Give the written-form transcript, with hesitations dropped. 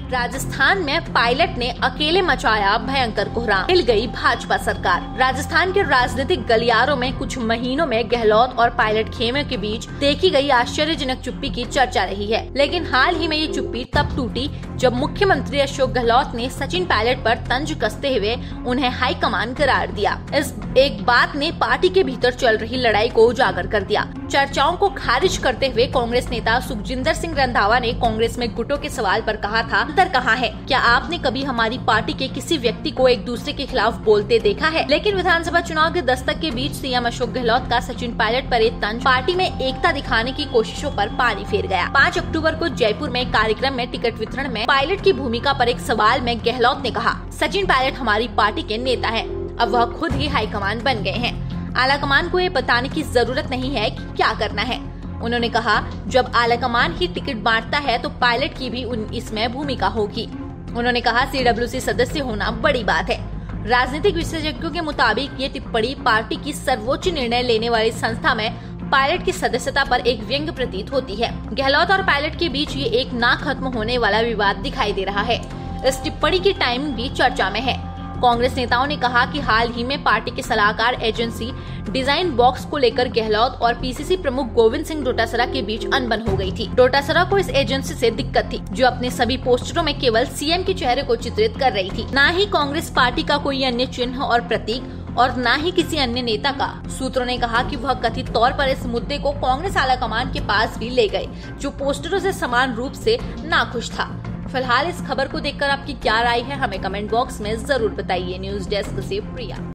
राजस्थान में पायलट ने अकेले मचाया भयंकर कोहराम, हिल गई भाजपा सरकार। राजस्थान के राजनीतिक गलियारों में कुछ महीनों में गहलोत और पायलट खेमे के बीच देखी गई आश्चर्यजनक चुप्पी की चर्चा रही है, लेकिन हाल ही में ये चुप्पी तब टूटी जब मुख्यमंत्री अशोक गहलोत ने सचिन पायलट पर तंज कसते हुए उन्हें हाईकमान करार दिया। इस एक बात ने पार्टी के भीतर चल रही लड़ाई को उजागर कर दिया। चर्चाओं को खारिज करते हुए कांग्रेस नेता सुखजिंदर सिंह रंधावा ने कांग्रेस में गुटों के सवाल पर कहा था, अंतर कहाँ है? क्या आपने कभी हमारी पार्टी के किसी व्यक्ति को एक दूसरे के खिलाफ बोलते देखा है? लेकिन विधानसभा चुनाव के दस्तक के बीच सीएम अशोक गहलोत का सचिन पायलट पर एक तंज पार्टी में एकता दिखाने की कोशिशों पर पानी फेर गया। 5 अक्टूबर को जयपुर में कार्यक्रम में टिकट वितरण में पायलट की भूमिका पर एक सवाल में गहलोत ने कहा, सचिन पायलट हमारी पार्टी के नेता है, अब वह खुद ही हाईकमान बन गए हैं। आलाकमान को ये बताने की जरूरत नहीं है कि क्या करना है। उन्होंने कहा, जब आलाकमान ही टिकट बांटता है तो पायलट की भी इसमें भूमिका होगी। उन्होंने कहा, CWC सदस्य होना बड़ी बात है। राजनीतिक विशेषज्ञों के मुताबिक ये टिप्पणी पार्टी की सर्वोच्च निर्णय लेने वाली संस्था में पायलट की सदस्यता पर एक व्यंग्य प्रतीत होती है। गहलोत और पायलट के बीच ये एक ना खत्म होने वाला विवाद दिखाई दे रहा है। इस टिप्पणी की टाइमिंग भी चर्चा में है। कांग्रेस नेताओं ने कहा कि हाल ही में पार्टी के सलाहकार एजेंसी डिजाइन बॉक्स को लेकर गहलोत और PCC प्रमुख गोविंद सिंह डोटासरा के बीच अनबन हो गई थी। डोटासरा को इस एजेंसी से दिक्कत थी, जो अपने सभी पोस्टरों में केवल सीएम के चेहरे को चित्रित कर रही थी, न ही कांग्रेस पार्टी का कोई अन्य चिन्ह और प्रतीक और न ही किसी अन्य नेता का। सूत्रों ने कहा कि वह कथित तौर पर इस मुद्दे को कांग्रेस आलाकमान के पास भी ले गए, जो पोस्टरों से समान रूप से नाखुश था। फिलहाल इस खबर को देखकर आपकी क्या राय है, हमें कमेंट बॉक्स में जरूर बताइए। न्यूज डेस्क से प्रिया।